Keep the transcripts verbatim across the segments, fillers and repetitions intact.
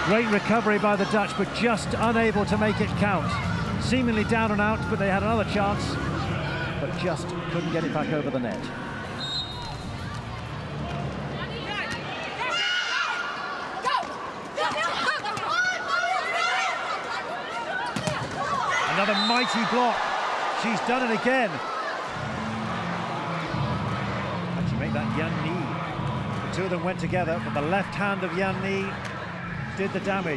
Great recovery by the Dutch, but just unable to make it count. Seemingly down and out, but they had another chance, but just couldn't get it back over the net. Another mighty block. She's done it again. And she made that Yan Ni. The two of them went together, but the left hand of Yan Ni did the damage.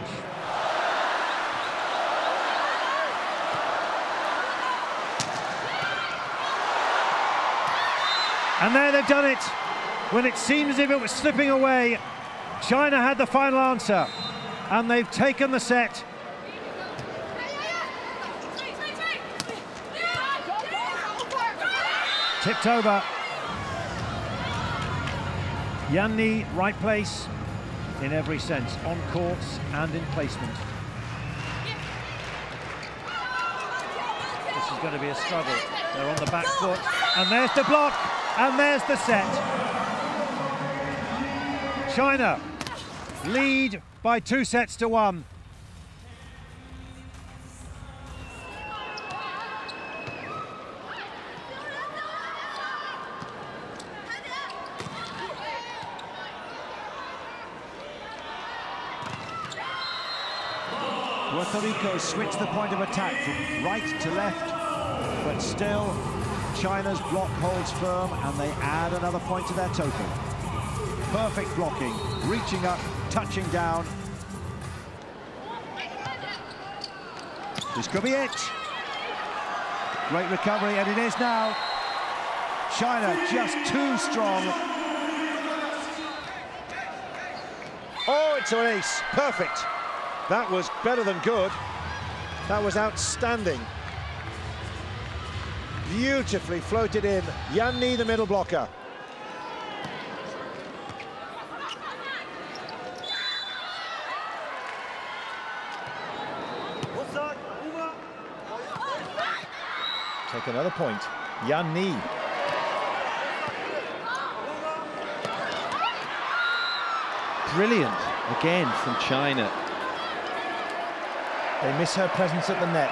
And there they've done it. When it seemed as if it was slipping away, China had the final answer, and they've taken the set. Tipped over. Yan Ni, right place in every sense, on courts and in placement. This is going to be a struggle. They're on the back foot, and there's the block, and there's the set. China lead by two sets to one. Puerto Rico switched the point of attack from right to left, but still China's block holds firm and they add another point to their total. Perfect blocking, reaching up, touching down. This could be it. Great recovery, and it is now. China just too strong. Oh, it's an ace, perfect. That was better than good. That was outstanding. Beautifully floated in. Yan Ni, the middle blocker. Take another point. Yan Ni. Brilliant again from China. They miss her presence at the net.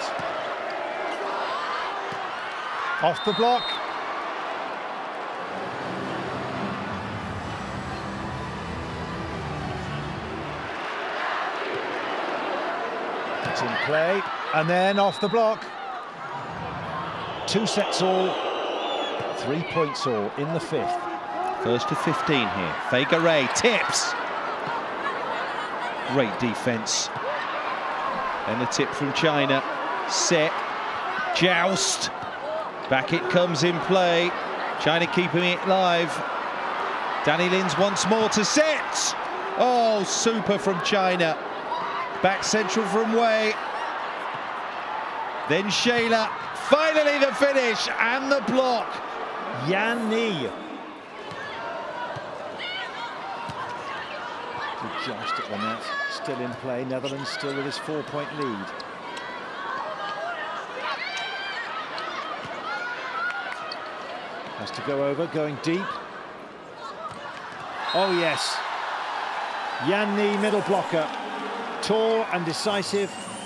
Off the block. It's in play, and then off the block. Two sets all, three points all in the fifth. First to fifteen here. Fei-Garay tips. Great defense. And the tip from China. Set. Joust. Back it comes in play. China keeping it live. Danny Lins once more to set. Oh, super from China. Back central from Wei. Then Shayla. Finally the finish and the block. Yan Ni. Good joust at the net. Still in play. Netherlands still with his four-point lead. Has to go over, going deep. Oh yes. Yan Ni, middle blocker. Tall and decisive.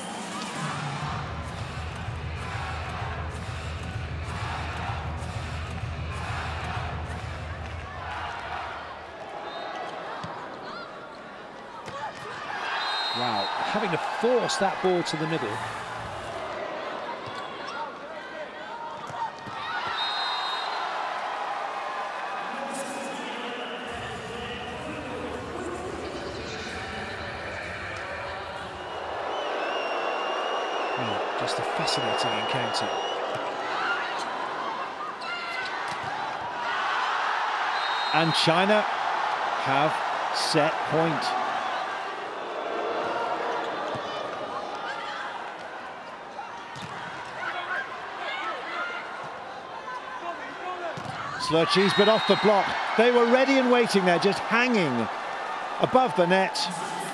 Wow, having to force that ball to the middle. Oh, just a fascinating encounter. And China have set point. Slurchees, but off the block. They were ready and waiting there, just hanging above the net.